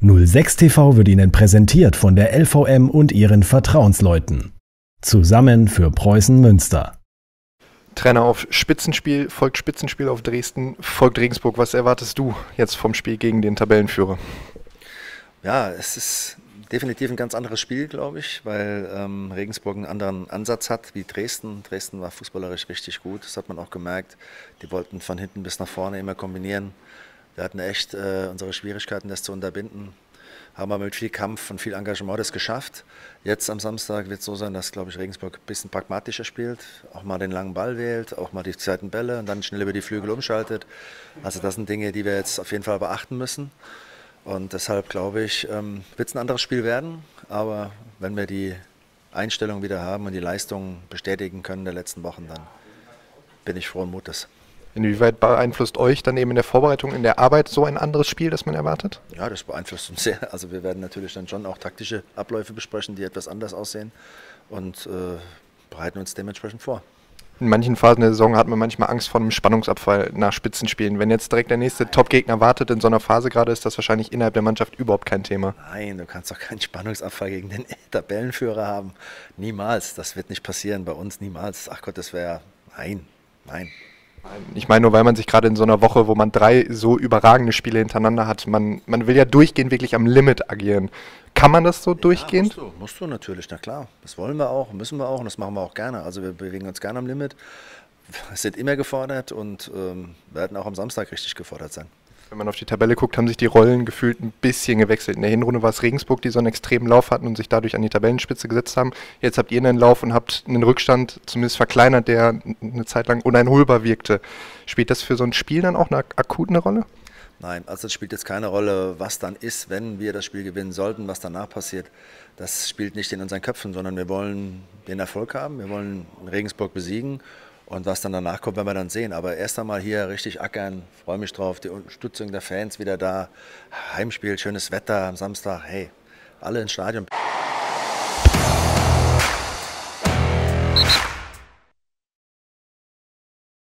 06 TV wird Ihnen präsentiert von der LVM und ihren Vertrauensleuten. Zusammen für Preußen Münster. Trainer, auf Spitzenspiel auf Dresden, folgt Regensburg. Was erwartest du jetzt vom Spiel gegen den Tabellenführer? Ja, es ist definitiv ein ganz anderes Spiel, glaube ich, weil Regensburg einen anderen Ansatz hat wie Dresden. Dresden war fußballerisch richtig gut, das hat man auch gemerkt. Die wollten von hinten bis nach vorne immer kombinieren. Wir hatten echt unsere Schwierigkeiten, das zu unterbinden. Haben aber mit viel Kampf und viel Engagement das geschafft. Jetzt am Samstag wird es so sein, dass, glaube ich, Regensburg ein bisschen pragmatischer spielt, auch mal den langen Ball wählt, auch mal die zweiten Bälle und dann schnell über die Flügel umschaltet. Also das sind Dinge, die wir jetzt auf jeden Fall beachten müssen. Und deshalb, glaube ich, wird es ein anderes Spiel werden. Aber wenn wir die Einstellung wieder haben und die Leistung bestätigen können der letzten Wochen, dann bin ich frohen Mutes. Inwieweit beeinflusst euch dann eben in der Vorbereitung, in der Arbeit so ein anderes Spiel, das man erwartet? Ja, das beeinflusst uns sehr. Also wir werden natürlich dann schon auch taktische Abläufe besprechen, die etwas anders aussehen und bereiten uns dementsprechend vor. In manchen Phasen der Saison hat man manchmal Angst vor einem Spannungsabfall nach Spitzenspielen. Wenn jetzt direkt der nächste Top-Gegner wartet in so einer Phase gerade, ist das wahrscheinlich innerhalb der Mannschaft überhaupt kein Thema. Nein, du kannst doch keinen Spannungsabfall gegen den Tabellenführer haben. Niemals, das wird nicht passieren bei uns, niemals. Ach Gott, das wäre, nein. Ich meine nur, weil man sich gerade in so einer Woche, wo man 3 so überragende Spiele hintereinander hat, man will ja durchgehend wirklich am Limit agieren. Kann man das so durchgehend? Ja, musst du natürlich, na klar. Das wollen wir auch, müssen wir auch und das machen wir auch gerne. Also wir bewegen uns gerne am Limit, sind immer gefordert und werden auch am Samstag richtig gefordert sein. Wenn man auf die Tabelle guckt, haben sich die Rollen gefühlt ein bisschen gewechselt. In der Hinrunde war es Regensburg, die so einen extremen Lauf hatten und sich dadurch an die Tabellenspitze gesetzt haben. Jetzt habt ihr einen Lauf und habt einen Rückstand zumindest verkleinert, der eine Zeit lang uneinholbar wirkte. Spielt das für so ein Spiel dann auch akut eine Rolle? Nein, also es spielt jetzt keine Rolle, was dann ist, wenn wir das Spiel gewinnen sollten, was danach passiert. Das spielt nicht in unseren Köpfen, sondern wir wollen den Erfolg haben, wir wollen Regensburg besiegen. Und was dann danach kommt, werden wir dann sehen. Aber erst einmal hier richtig ackern, freue mich drauf, die Unterstützung der Fans wieder da. Heimspiel, schönes Wetter am Samstag, hey, alle ins Stadion.